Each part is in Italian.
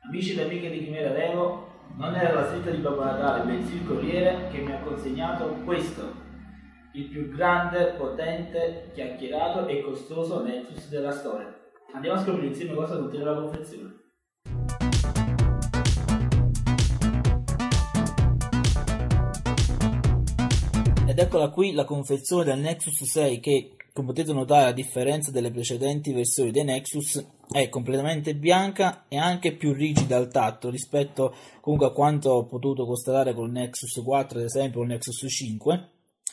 Amici ed amiche di Chimera Revo, non era la scritta di Babbo Natale, bensì il Corriere che mi ha consegnato questo, il più grande, potente, chiacchierato e costoso Nexus della storia. Andiamo a scoprire insieme cosa contiene la confezione. Ed eccola qui la confezione del Nexus 6 che, come potete notare, a differenza delle precedenti versioni dei Nexus, è completamente bianca e anche più rigida al tatto rispetto comunque a quanto ho potuto constatare con il Nexus 4, ad esempio, o il Nexus 5.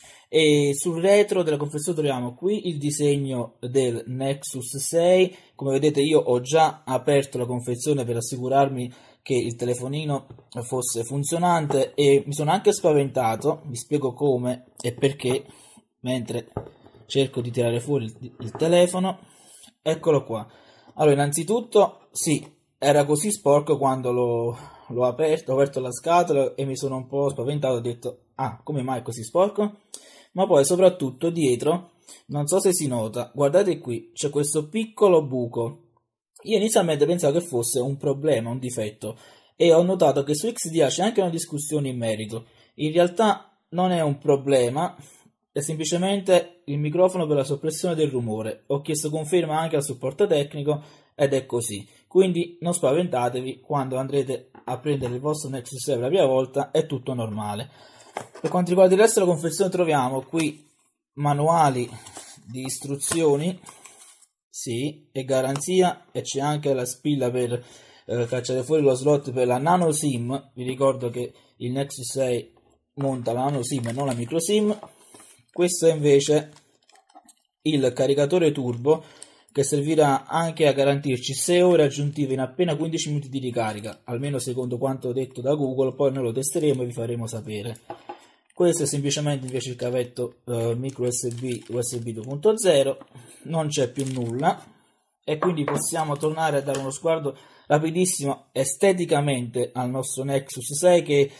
E sul retro della confezione troviamo qui il disegno del Nexus 6. Come vedete, io ho già aperto la confezione per assicurarmi che il telefonino fosse funzionante e mi sono anche spaventato, vi spiego come e perché, mentre cerco di tirare fuori il telefono. Eccolo qua. Allora, innanzitutto, sì, era così sporco quando l'ho aperto, ho aperto la scatola e mi sono un po' spaventato, ho detto, ah, come mai è così sporco? Ma poi soprattutto dietro, non so se si nota, guardate qui, c'è questo piccolo buco. Io inizialmente pensavo che fosse un problema, un difetto, e ho notato che su XDA c'è anche una discussione in merito. In realtà non è un problema, è semplicemente il microfono per la soppressione del rumore. Ho chiesto conferma anche al supporto tecnico ed è così. Quindi non spaventatevi, quando andrete a prendere il vostro Nexus 6 per la prima volta è tutto normale. Per quanto riguarda il resto della confezione troviamo qui manuali di istruzioni, sì, e garanzia, e c'è anche la spilla per cacciare fuori lo slot per la nano SIM. Vi ricordo che il Nexus 6 monta la nano SIM e non la micro SIM. Questo è invece il caricatore turbo che servirà anche a garantirci 6 ore aggiuntive in appena 15 minuti di ricarica, almeno secondo quanto detto da Google. Poi noi lo testeremo e vi faremo sapere. Questo è semplicemente invece il cavetto micro USB 2.0, non c'è più nulla e quindi possiamo tornare a dare uno sguardo rapidissimo esteticamente al nostro Nexus 6, che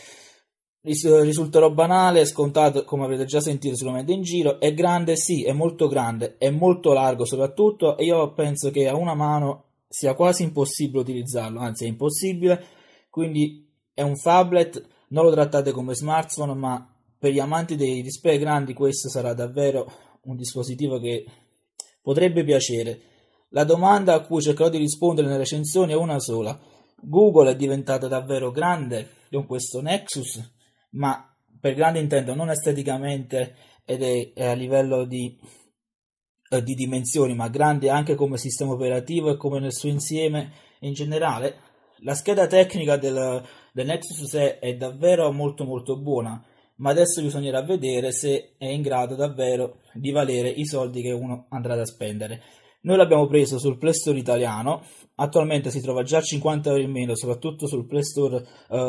risulterà banale, scontato, come avrete già sentito sicuramente in giro. È grande, sì, è molto grande, è molto largo soprattutto, e io penso che a una mano sia quasi impossibile utilizzarlo, anzi è impossibile. Quindi è un phablet, non lo trattate come smartphone, ma per gli amanti dei display grandi questo sarà davvero un dispositivo che potrebbe piacere. La domanda a cui cercherò di rispondere nelle recensioni è una sola: Google è diventata davvero grande con questo Nexus? Ma per grande intendo non esteticamente ed è a livello di dimensioni, ma grande anche come sistema operativo e come nel suo insieme in generale. La scheda tecnica del Nexus 6 è davvero molto buona, ma adesso bisognerà vedere se è in grado davvero di valere i soldi che uno andrà a spendere. Noi l'abbiamo preso sul Play Store italiano, attualmente si trova già a 50 euro in meno, soprattutto sul Play Store,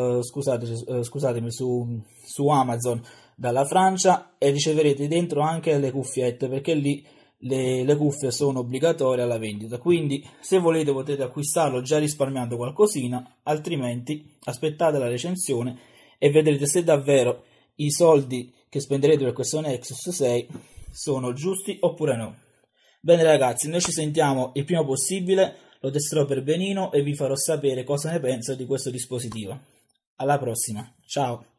scusatemi, su Amazon dalla Francia, e riceverete dentro anche le cuffiette, perché lì le cuffie sono obbligatorie alla vendita. Quindi se volete potete acquistarlo già risparmiando qualcosina, altrimenti aspettate la recensione e vedrete se davvero i soldi che spenderete per questo Nexus 6 sono giusti oppure no. Bene ragazzi, noi ci sentiamo il prima possibile, lo testerò per benino e vi farò sapere cosa ne penso di questo dispositivo. Alla prossima, ciao!